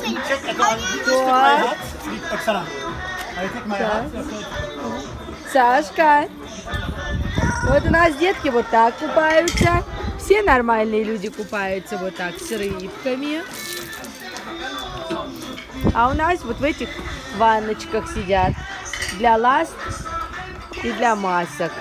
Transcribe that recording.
Сашка. Вот у нас детки вот так купаются. Все нормальные люди купаются вот так с рыбками. А у нас вот в этих ванночках сидят. Для ласт и для масок.